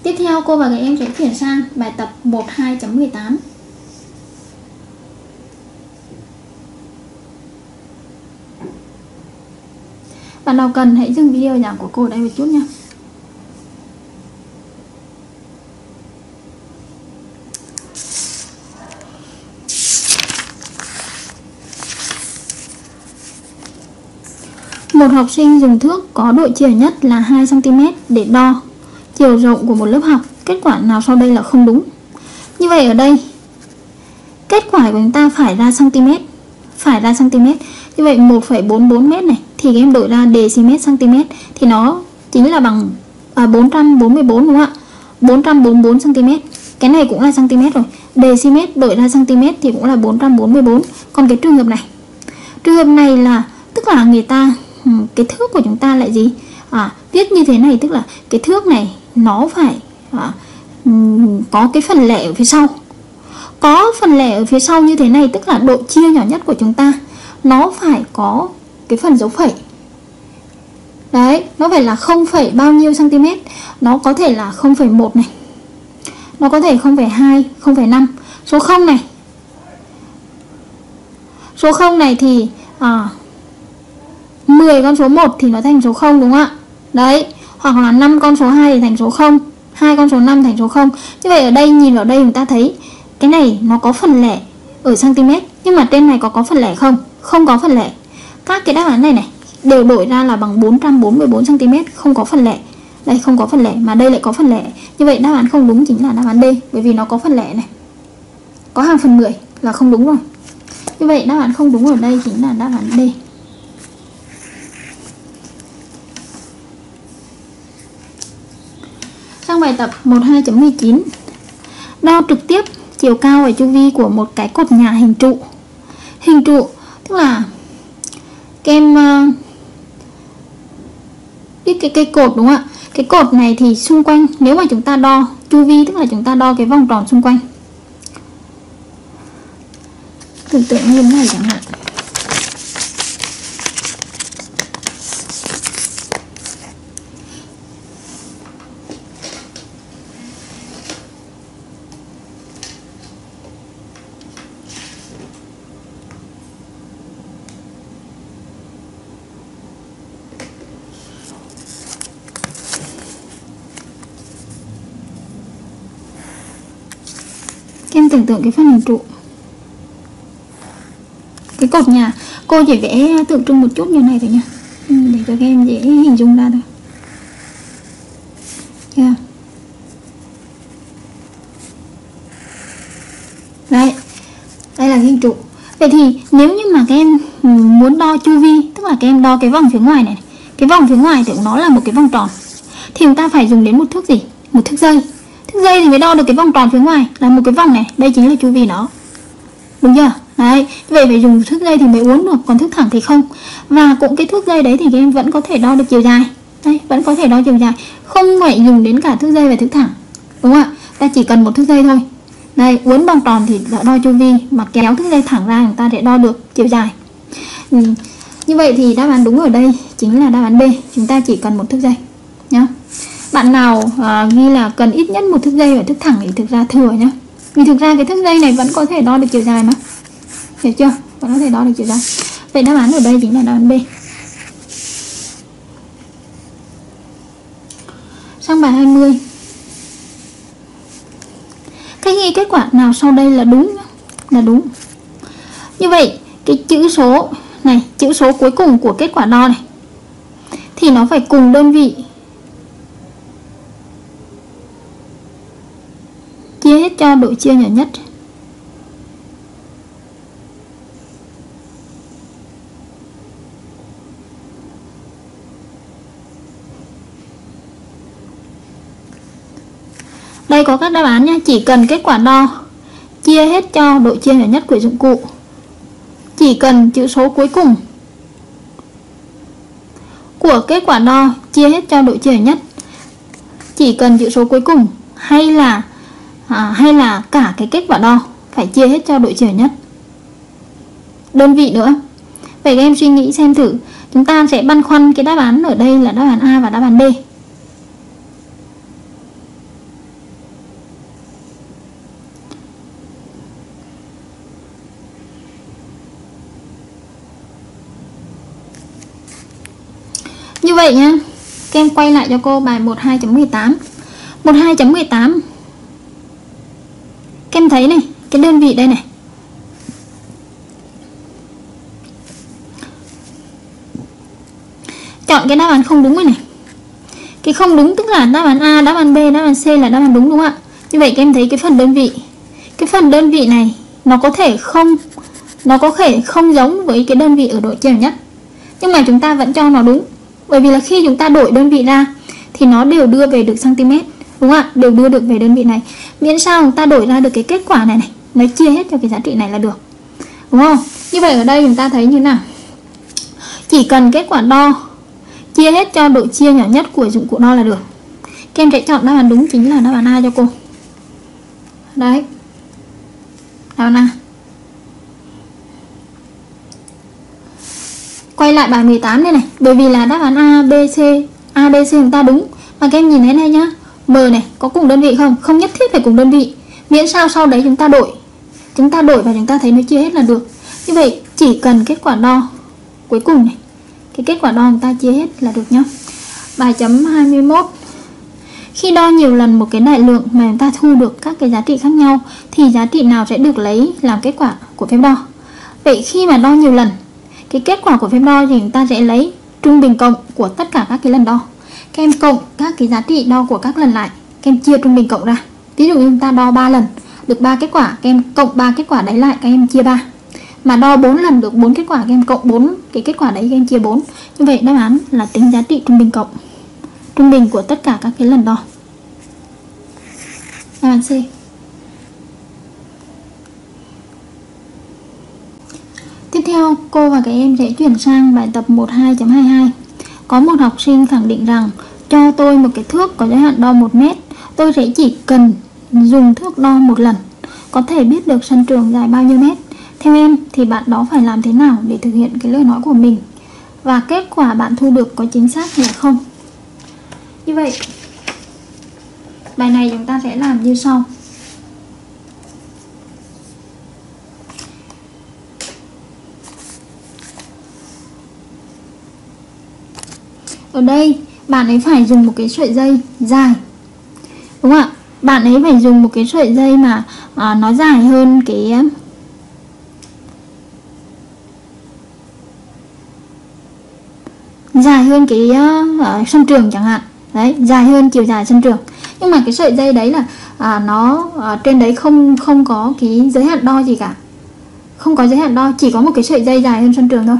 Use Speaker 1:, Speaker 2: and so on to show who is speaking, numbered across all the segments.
Speaker 1: Tiếp theo cô và các em sẽ chuyển sang bài tập 12.18. Bạn nào cần hãy dừng video giảng của cô đây một chút nha. Một học sinh dùng thước có độ chia nhất là 2 cm để đo chiều rộng của một lớp học. Kết quả nào sau đây là không đúng? Như vậy ở đây kết quả của chúng ta phải ra cm. Như vậy 1,44 m này thì các em đổi ra dm cm thì nó chính là bằng 444 đúng không ạ? 444 cm. Cái này cũng là cm rồi. Dm đổi ra cm thì cũng là 444. Còn cái trường hợp này là tức là người ta cái thước của chúng ta lại gì? Viết như thế này tức là cái thước này nó phải có cái phần lẻ ở phía sau. Có phần lẻ ở phía sau như thế này tức là độ chia nhỏ nhất của chúng ta nó phải có cái phần dấu phẩy. Đấy, nó phải là 0, bao nhiêu cm. Nó có thể là 0,1 này. Nó có thể 0,2, 0,5. Số 0 này. Số 0 này thì 10 con số 1 thì nó thành số 0 đúng không ạ? Đấy, hoặc là 5 con số 2 thì thành số 0, 2 con số 5 thành số 0. Như vậy ở đây nhìn vào đây chúng ta thấy cái này nó có phần lẻ ở cm, nhưng mà trên này có phần lẻ không? Không có phần lẻ. Các cái đáp án này đều đổi ra là bằng 444 cm, không có phần lẻ. Đây không có phần lẻ mà đây lại có phần lẻ. Như vậy đáp án không đúng chính là đáp án D, bởi vì nó có phần lẻ này. Có hàng phần 10 là không đúng rồi. Như vậy đáp án không đúng ở đây chính là đáp án D. Sang bài tập 12.19. Đo trực tiếp chiều cao và chu vi của một cái cột nhà hình trụ. Hình trụ tức là các em biết cái cây cột đúng không ạ? Cái cột này thì xung quanh nếu mà chúng ta đo chu vi tức là chúng ta đo cái vòng tròn xung quanh. Tưởng tượng như thế này chẳng hạn. Các em tưởng tượng cái phần hình trụ, cái cột nhà. Cô chỉ vẽ tượng trưng một chút như này thôi nha, để cho các em dễ hình dung ra thôi. Yeah. Đây là hình trụ. Vậy thì nếu như mà các em muốn đo chu vi, tức là các em đo cái vòng phía ngoài này. Cái vòng phía ngoài thì nó là một cái vòng tròn, thì chúng ta phải dùng đến một thước gì? Một thước dây. Thước dây thì mới đo được cái vòng tròn phía ngoài là một cái vòng này. Đây chính là chu vi nó, đúng chưa? Đấy, vậy phải dùng thước dây thì mới uốn được, còn thước thẳng thì không. Và cũng cái thước dây đấy thì các em vẫn có thể đo được chiều dài. Đây, vẫn có thể đo chiều dài, không phải dùng đến cả thước dây và thước thẳng, đúng không ạ? Ta chỉ cần một thước dây thôi. Đây, uốn vòng tròn thì đo chu vi, mà kéo thước dây thẳng ra chúng ta sẽ đo được chiều dài. Như vậy thì đáp án đúng ở đây chính là đáp án B. Chúng ta chỉ cần một thước dây nhá. Bạn nào ghi là cần ít nhất một thước dây và thước thẳng thì thực ra thừa nhá. Vì thực ra cái thước dây này vẫn có thể đo được chiều dài mà. Hiểu chưa? Vẫn có thể đo được chiều dài. Vậy đáp án ở đây chính là đáp án B. Sang bài 20. Cách ghi kết quả nào sau đây là đúng? Là đúng. Như vậy cái chữ số này, chữ số cuối cùng của kết quả đo này thì nó phải cùng đơn vị chia hết cho độ chia nhỏ nhất. Đây có các đáp án nha. Chỉ cần kết quả đo chia hết cho độ chia nhỏ nhất của dụng cụ. Chỉ cần chữ số cuối cùng của kết quả đo chia hết cho độ chia nhỏ nhất. Chỉ cần chữ số cuối cùng hay là cả cái kết quả đo phải chia hết cho độ chia nhỏ nhất. Đơn vị nữa. Vậy các em suy nghĩ xem thử, chúng ta sẽ băn khoăn cái đáp án ở đây là đáp án A và đáp án D. Như vậy nhá, các em quay lại cho cô bài 12.18. 12.18 các em thấy này, cái đơn vị đây này, chọn cái đáp án không đúng rồi này. Cái không đúng tức là đáp án A, đáp án B, đáp án C là đáp án đúng, đúng không ạ? Như vậy các em thấy cái phần đơn vị này nó có thể không giống với cái đơn vị ở độ chia nhỏ nhất, nhưng mà chúng ta vẫn cho nó đúng, bởi vì là khi chúng ta đổi đơn vị ra thì nó đều đưa về được cm, đúng không ạ? Đều đưa được về đơn vị này, miễn sao chúng ta đổi ra được cái kết quả này này, nó chia hết cho cái giá trị này là được, đúng không? Như vậy ở đây chúng ta thấy như nào? Chỉ cần kết quả đo chia hết cho độ chia nhỏ nhất của dụng cụ đo là được. Các em sẽ chọn đáp án đúng chính là đáp án A cho cô. Đấy, đáp án A. Quay lại bài 18 đây này, bởi vì là đáp án A, B, C chúng ta đúng, mà các em nhìn thấy này nhá, M này có cùng đơn vị không? Không nhất thiết phải cùng đơn vị, miễn sao sau đấy chúng ta đổi và chúng ta thấy nó chia hết là được. Như vậy chỉ cần kết quả đo cuối cùng này, cái kết quả đo chúng ta chia hết là được nhá. Bài chấm 21. Khi đo nhiều lần một cái đại lượng mà chúng ta thu được các cái giá trị khác nhau thì giá trị nào sẽ được lấy làm kết quả của phép đo? Vậy khi mà đo nhiều lần, cái kết quả của phép đo thì chúng ta sẽ lấy trung bình cộng của tất cả các cái lần đo. Các em cộng các cái giá trị đo của các lần lại, các em chia trung bình cộng ra. Ví dụ như chúng ta đo 3 lần được 3 kết quả, các em cộng 3 kết quả đấy lại, các em chia 3. Mà đo 4 lần được 4 kết quả, các em cộng 4 cái kết quả đấy, các em chia 4. Như vậy đáp án là tính giá trị trung bình cộng, trung bình của tất cả các cái lần đo. Đáp án C. Tiếp theo, cô và các em sẽ chuyển sang bài tập 12.22. Có một học sinh khẳng định rằng cho tôi một cái thước có giới hạn đo 1 mét, tôi sẽ chỉ cần dùng thước đo một lần có thể biết được sân trường dài bao nhiêu mét. Theo em thì bạn đó phải làm thế nào để thực hiện cái lời nói của mình, và kết quả bạn thu được có chính xác hay không? Như vậy bài này chúng ta sẽ làm như sau. Ở đây bạn ấy phải dùng một cái sợi dây dài, đúng không ạ? Bạn ấy phải dùng một cái sợi dây mà nó dài hơn cái sân trường chẳng hạn. Đấy, dài hơn chiều dài sân trường. Nhưng mà cái sợi dây đấy là nó trên đấy không có cái giới hạn đo gì cả. Không có giới hạn đo, chỉ có một cái sợi dây dài hơn sân trường thôi.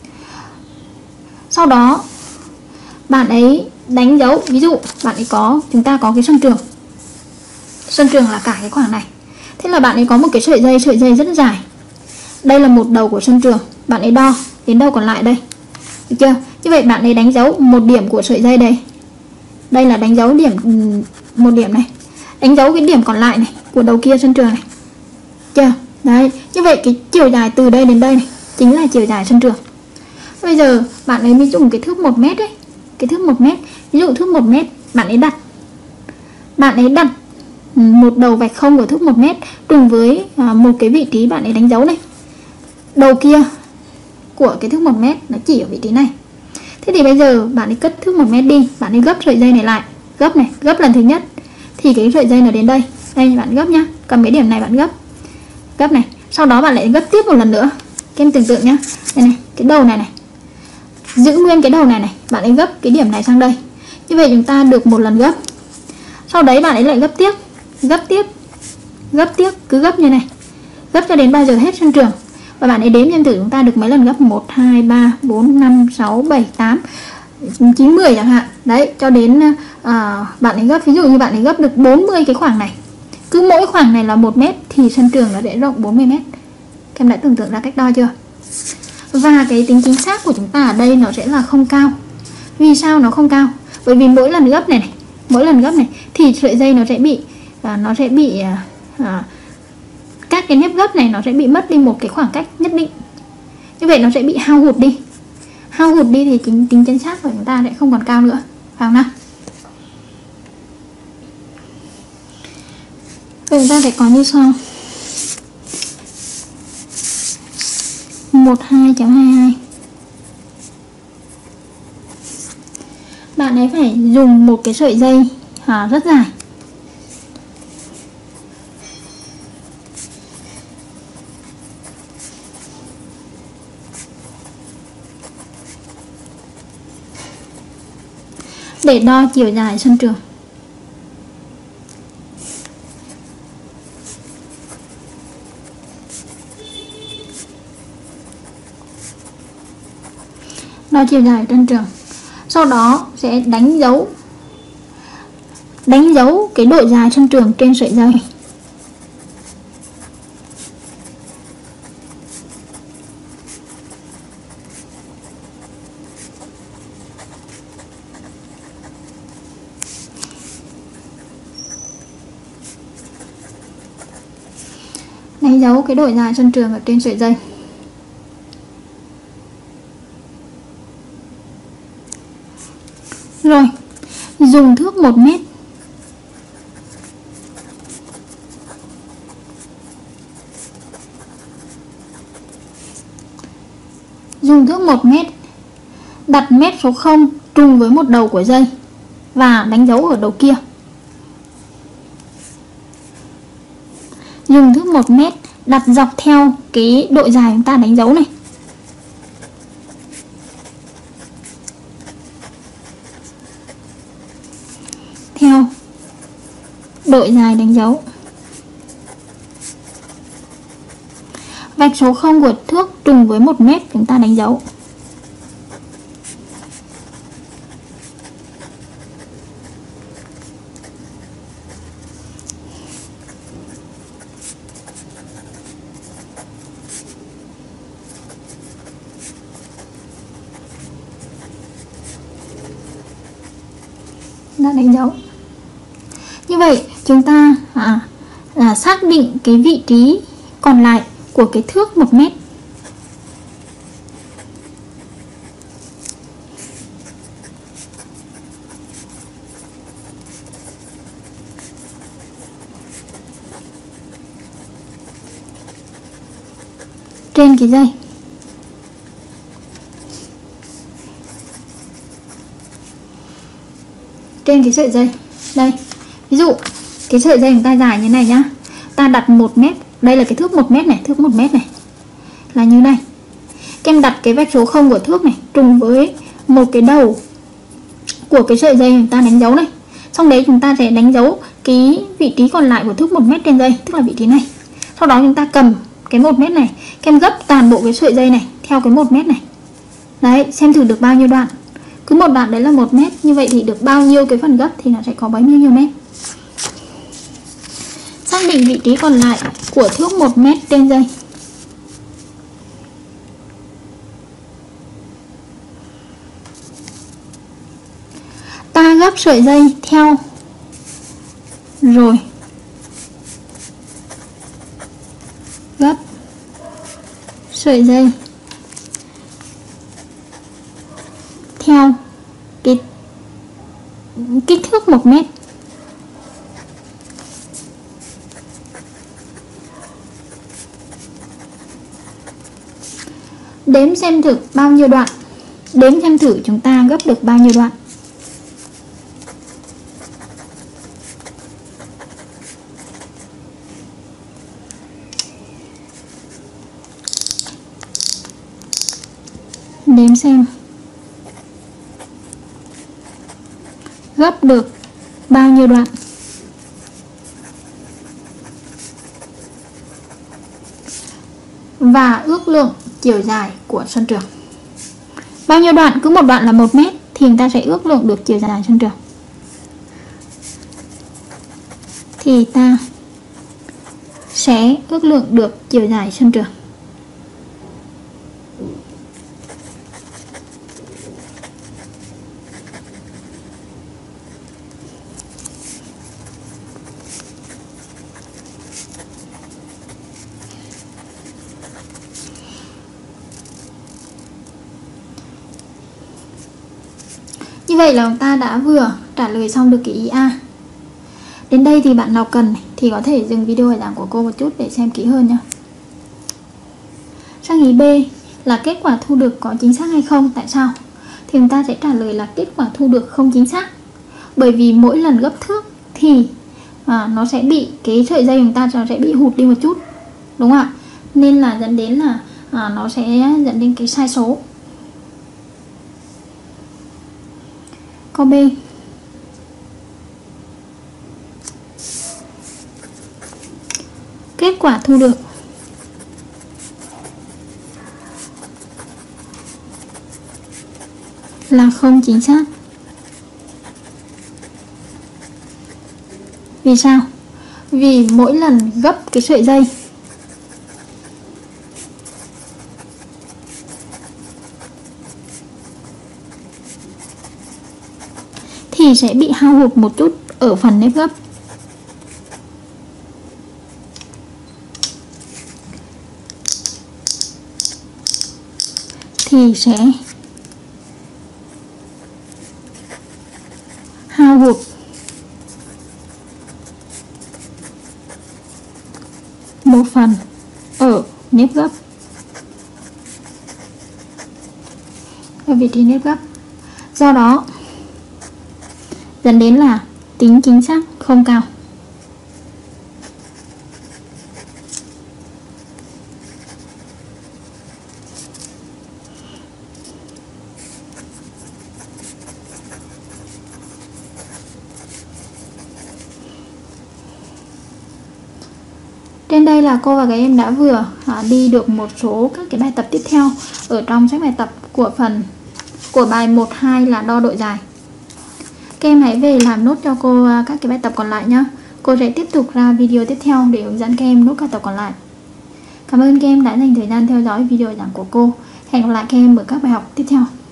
Speaker 1: Sau đó bạn ấy đánh dấu, ví dụ bạn ấy chúng ta có cái sân trường. Sân trường là cả cái khoảng này. Thế là bạn ấy có một cái sợi dây rất dài. Đây là một đầu của sân trường, bạn ấy đo đến đâu còn lại đây. Được chưa? Như vậy bạn ấy đánh dấu một điểm của sợi dây đây. Đây là đánh dấu một điểm này. Đánh dấu cái điểm còn lại này của đầu kia sân trường này. Chưa? Đấy, như vậy cái chiều dài từ đây đến đây này chính là chiều dài sân trường. Bây giờ bạn ấy mới dùng cái thước 1 mét đấy. Cái thước 1 mét, ví dụ thước 1 mét, bạn ấy đặt một đầu vạch không của thước 1 mét trùng với một cái vị trí bạn ấy đánh dấu này. Đầu kia của cái thước 1 mét nó chỉ ở vị trí này. Thế thì bây giờ bạn ấy cất thước 1 mét đi, bạn ấy gấp sợi dây này lại, gấp lần thứ nhất thì cái sợi dây nó đến đây. Đây bạn gấp nhá, cầm cái điểm này bạn gấp này, sau đó bạn lại gấp tiếp một lần nữa. Các em tưởng tượng nhá, đây này, cái đầu này này, giữ nguyên cái đầu này này, bạn ấy gấp cái điểm này sang đây. Như vậy chúng ta được một lần gấp. Sau đấy bạn ấy lại gấp tiếp, cứ gấp như này, gấp cho đến bao giờ hết sân trường. Và bạn ấy đếm xem thử chúng ta được mấy lần gấp, 1, 2, 3, 4, 5, 6, 7, 8, 9, 10 chẳng hạn. Đấy, cho đến bạn ấy gấp, ví dụ như bạn ấy gấp được 40 cái khoảng này. Cứ mỗi khoảng này là 1 mét thì sân trường nó sẽ rộng 40 mét. Các em đã tưởng tượng ra cách đo chưa? Và cái tính chính xác của chúng ta ở đây nó sẽ là không cao. Vì sao nó không cao? Bởi vì mỗi lần gấp này, thì sợi dây nó sẽ bị các cái nếp gấp này nó sẽ bị mất đi một cái khoảng cách nhất định. Như vậy nó sẽ bị hao hụt đi. Hao hụt đi thì tính chính xác của chúng ta sẽ không còn cao nữa, phải không nào? Vậy chúng ta sẽ có như sau. 12.22 dùng một cái sợi dây rất dài. Để đo chiều dài sân trường. Đo chiều dài sân trường. Sau đó sẽ đánh dấu cái độ dài sân trường trên sợi dây. Đánh dấu cái độ dài sân trường ở trên sợi dây. Rồi, dùng thước 1 mét. Dùng thước 1 mét, đặt mét số 0 trùng với một đầu của dây và đánh dấu ở đầu kia. Dùng thước 1 mét đặt dọc theo cái độ dài chúng ta đánh dấu này. Theo độ dài đánh dấu. Vạch số 0 của thước trùng với 1 mét chúng ta đánh dấu. Đã đánh dấu. Như vậy chúng ta xác định cái vị trí còn lại của cái thước 1 mét. Trên cái dây. Trên cái sợi dây. Đây. Ví dụ cái sợi dây chúng ta dài như này nhá. Ta đặt 1 mét, đây là cái thước 1 mét này, thước 1 mét này. Là như này. Các em đặt cái vạch số 0 của thước này trùng với một cái đầu của cái sợi dây chúng ta đánh dấu này. Xong đấy chúng ta sẽ đánh dấu cái vị trí còn lại của thước 1 mét trên dây, tức là vị trí này. Sau đó chúng ta cầm cái 1 mét này, các em gấp toàn bộ cái sợi dây này theo cái 1 mét này. Đấy, xem thử được bao nhiêu đoạn. Cứ một đoạn đấy là 1 mét, như vậy thì được bao nhiêu cái phần gấp thì nó sẽ có bấy nhiêu mét. Xác định vị trí còn lại của thước 1 mét trên dây. Ta gấp sợi dây theo rồi gấp sợi dây theo cái kích thước 1 mét. Đếm xem thử bao nhiêu đoạn. Đếm xem thử chúng ta gấp được bao nhiêu đoạn. Đếm xem gấp được bao nhiêu đoạn. Và ước lượng chiều dài của sân trường. Bao nhiêu đoạn? Cứ một đoạn là 1 mét thì chúng ta sẽ ước lượng được chiều dài sân trường. Thì ta sẽ ước lượng được chiều dài sân trường. Như vậy là chúng ta đã vừa trả lời xong được cái ý A. Đến đây thì bạn nào cần thì có thể dừng video bài giảng của cô một chút để xem kỹ hơn nhé. Sang ý B là kết quả thu được có chính xác hay không, tại sao? Thì chúng ta sẽ trả lời là kết quả thu được không chính xác. Bởi vì mỗi lần gấp thước thì nó sẽ bị cái sợi dây của chúng ta sẽ bị hụt đi một chút, đúng không ạ? Nên là dẫn đến là nó sẽ dẫn đến cái sai số. Câu B. Kết quả thu được là không chính xác. Vì sao? Vì mỗi lần gấp cái sợi dây thì sẽ bị hao hụt một chút ở phần nếp gấp. Thì sẽ hao hụt một phần ở nếp gấp, ở vị trí nếp gấp. Do đó dẫn đến là tính chính xác không cao. Trên đây là cô và các em đã vừa đi được một số các cái bài tập tiếp theo ở trong sách bài tập của bài 1-2 là đo độ dài. Các em hãy về làm nốt cho cô các cái bài tập còn lại nhé. Cô sẽ tiếp tục ra video tiếp theo để hướng dẫn các em nốt các tập còn lại. Cảm ơn các em đã dành thời gian theo dõi video giảng của cô. Hẹn gặp lại các em ở các bài học tiếp theo.